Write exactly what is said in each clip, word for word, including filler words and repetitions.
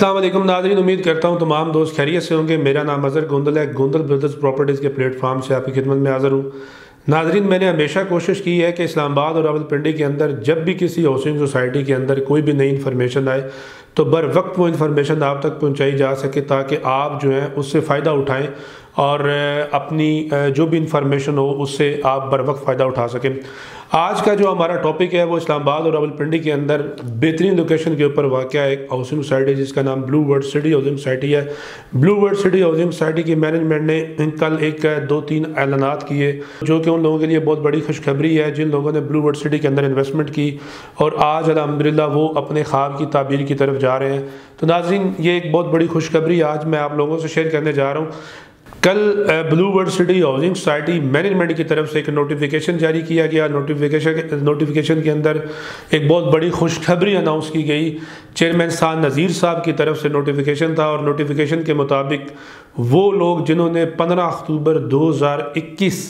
अस्सलाम वालेकुम नाज़रीन, उम्मीद करता हूँ तमाम दोस्त खैरियत से होंगे। मेरा नाम अज़हर गोंदल है। गोंदल ब्रदर्स प्रॉपर्टीज़ के प्लेटफॉर्म से आपकी खिदमत में हाज़िर हूँ। नाज़रीन, मैंने हमेशा कोशिश की है कि इस्लामाबाद और रावलपिंडी के अंदर जब भी किसी हाउसिंग सोसाइटी के अंदर कोई भी नई इन्फॉर्मेशन आए तो बर वक्त वो इन्फॉर्मेशन आप तक पहुँचाई जा सके ताकि आप जो है उससे फ़ायदा उठाएँ और अपनी जो भी इंफॉर्मेशन हो उससे आप बर वक्त फ़ायदा उठा सकें। आज का जो हमारा टॉपिक है वो इस्लामाबाद और रावलपिंडी के अंदर बेहतरीन लोकेशन के ऊपर वाक़या एक हाउसिंग सोसाइटी जिसका नाम Blue World City housing society है। Blue World City housing society की मैनेजमेंट ने कल एक दो तीन ऐलानात किए जो कि उन लोगों के लिए बहुत बड़ी खुशखबरी है जिन लोगों ने ब्लू वर्ड सिटी के अंदर इन्वेस्टमेंट की और आज अल्हम्दुलिल्लाह वो अपने ख्वाब की ताबीर की तरफ जा रहे हैं। तो नाज़रीन, ये एक बहुत बड़ी खुशखबरी आज मैं आप लोगों से शेयर करने जा रहा हूँ। कल Blue World City housing society management की तरफ से एक नोटिफिकेशन जारी किया गया। नोटिफिकेशन नोटिफिकेशन के अंदर एक बहुत बड़ी खुशखबरी अनाउंस की गई। चेयरमैन साद नज़ीर साहब की तरफ से नोटिफिकेशन था और नोटिफिकेशन के मुताबिक वो लोग जिन्होंने पंद्रह अक्टूबर दो हज़ार इक्कीस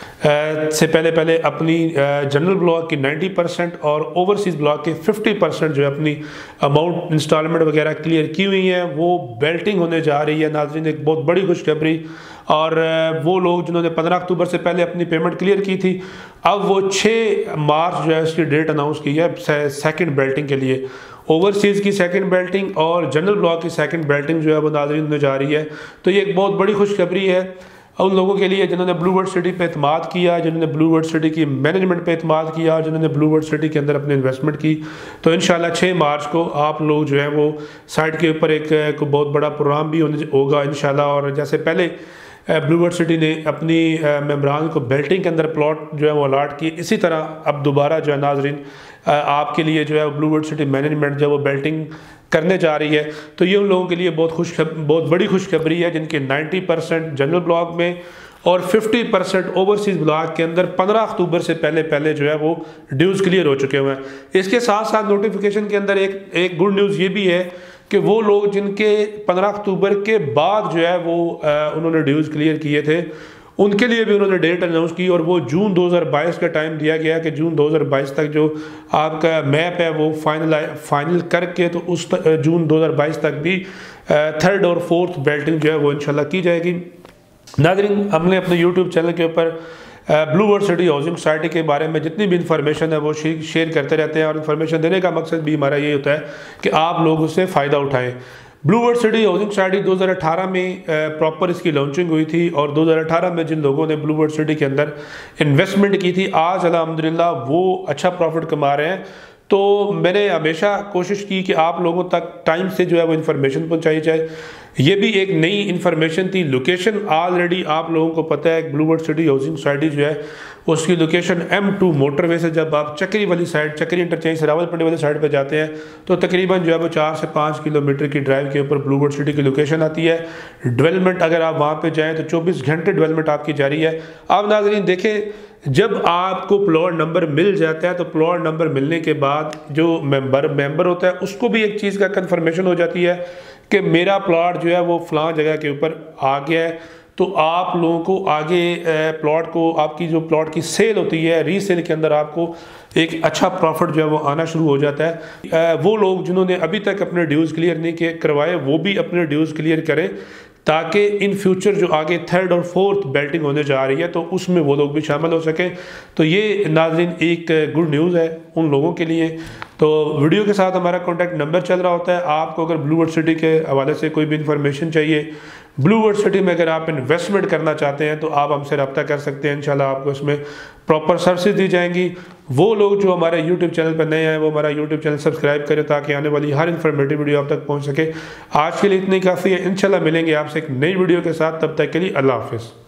से पहले पहले अपनी जनरल ब्लॉक की नब्बे परसेंट और ओवरसीज़ ब्लॉक के पचास परसेंट जो है अपनी अमाउंट इंस्टॉलमेंट वगैरह क्लियर की हुई है वो बेल्टिंग होने जा रही है। नाज़रीन, एक बहुत बड़ी खुशखबरी। और वो लोग जिन्होंने पंद्रह अक्टूबर से पहले अपनी पेमेंट क्लियर की थी अब वो छः मार्च जो है उसकी डेट अनाउंस की है सेकंड बेल्टिंग के लिए। ओवरसीज़ की सेकंड बेल्टिंग और जनरल ब्लॉक की सेकंड बेल्टिंग जो है वो नाज़रीन होने जा रही है। तो ये एक बहुत बड़ी खुशखबरी है उन लोगों के लिए जिन्होंने ब्लू वर्ड सिटी पे एतमाद किया, जिन्होंने ब्लू वर्ड सिटी की मैनेजमेंट पे एतमाद किया, जिन्होंने ब्लू वर्ड सिटी के अंदर अपनी इन्वेस्टमेंट की। तो इंशाल्लाह छः मार्च को आप लोग जो है वो साइट के ऊपर एक, एक बहुत बड़ा प्रोग्राम भी होगा इंशाल्लाह। और जैसे पहले ब्लू वर्ड सिटी ने अपनी मेम्बरान को बेल्टिंग के अंदर प्लॉट जो है वो अलाट किए, इसी तरह अब दोबारा जो है नाजरीन आपके लिए जो है ब्लू वर्ड सिटी मैनेजमेंट जो है वो बेल्टिंग करने जा रही है। तो ये उन लोगों के लिए बहुत खुश बहुत बड़ी खुशखबरी है जिनके नब्बे परसेंट जनरल ब्लॉक में और पचास परसेंट ओवरसीज़ ब्लॉक के अंदर पंद्रह अक्टूबर से पहले पहले जो है वो ड्यूज़ क्लियर हो चुके हुए हैं। इसके साथ साथ नोटिफिकेशन के अंदर एक एक गुड न्यूज़ ये भी है कि वो लोग जिनके पंद्रह अक्टूबर के बाद जो है वो आ, उन्होंने ड्यूज़ क्लियर किए थे उनके लिए भी उन्होंने डेट अनाउंस की और वो जून दो हज़ार बाईस का टाइम दिया गया कि जून दो हज़ार बाईस तक जो आपका मैप है वो फाइनल फाइनल करके तो उस जून दो हज़ार बाईस तक भी थर्ड और फोर्थ बेल्टिंग जो है वो इंशाल्लाह की जाएगी। नाज़रीन, हमने अपने यूट्यूब चैनल के ऊपर Blue World City housing society के बारे में जितनी भी इंफॉर्मेशन है वो शेयर करते रहते हैं और इन्फॉर्मेशन देने का मकसद भी हमारा ये होता है कि आप लोग उससे फ़ायदा उठाएं। Blue World City housing society दो हज़ार अठारह में प्रॉपर इसकी लॉन्चिंग हुई थी और दो हज़ार अठारह में जिन लोगों ने ब्लू वर्ड सिटी के अंदर इन्वेस्टमेंट की थी आज अल्हम्दुलिल्लाह वो अच्छा प्रॉफिट कमा रहे हैं। तो मैंने हमेशा कोशिश की कि आप लोगों तक टाइम से जो है वो इन्फॉर्मेशन पहुंचाई जाए। ये भी एक नई इन्फॉर्मेशन थी। लोकेशन ऑलरेडी आप लोगों को पता है Blue World City housing society जो है उसकी लोकेशन एम टू मोटरवे से जब आप चक्री वाली साइड चक्री इंटरचेंज से रावलपिंडी वाली साइड पर जाते हैं तो तकरीबन जो है वो चार से पाँच किलोमीटर की ड्राइव के ऊपर ब्लू वर्ड सिटी की लोकेशन आती है। डेवलपमेंट अगर आप वहाँ पे जाएं तो चौबीस घंटे डेवलपमेंट आपकी जारी है। आप नाज़रीन देखें, जब आपको प्लॉट नंबर मिल जाता है तो प्लॉट नंबर मिलने के बाद जो मेंबर मेंबर होता है उसको भी एक चीज़ का कन्फर्मेशन हो जाती है कि मेरा प्लॉट जो है वो फलां जगह के ऊपर आ गया है। तो आप लोगों को आगे प्लॉट को आपकी जो प्लॉट की सेल होती है रीसेल के अंदर आपको एक अच्छा प्रॉफिट जो है वो आना शुरू हो जाता है। वो लोग जिन्होंने अभी तक अपने ड्यूज़ क्लियर नहीं किए करवाए वो भी अपने ड्यूज़ क्लियर करें ताकि इन फ्यूचर जो आगे थर्ड और फोर्थ बेल्टिंग होने जा रही है तो उसमें वो लोग भी शामिल हो सकें। तो ये नाज़रीन एक गुड न्यूज़ है उन लोगों के लिए। तो वीडियो के साथ हमारा कॉन्टैक्ट नंबर चल रहा होता है। आपको अगर ब्लू वर्ड सिटी के हवाले से कोई भी इंफॉर्मेशन चाहिए, ब्लू वर्ड सिटी में अगर आप इन्वेस्टमेंट करना चाहते हैं तो आप हमसे रब्ता कर सकते हैं। इंशाल्लाह आपको इसमें प्रॉपर सर्विस दी जाएंगी। वो लोग जो हमारे यूट्यूब चैनल पर नए हैं वो हमारा यूट्यूब चैनल सब्सक्राइब करें ताकि आने वाली हर इन्फॉर्मेटिव वीडियो आप तक पहुंच सके। आज के लिए इतनी काफ़ी है। इंशाल्लाह मिलेंगे आपसे एक नई वीडियो के साथ, तब तक के लिए अल्लाह हाफिज़।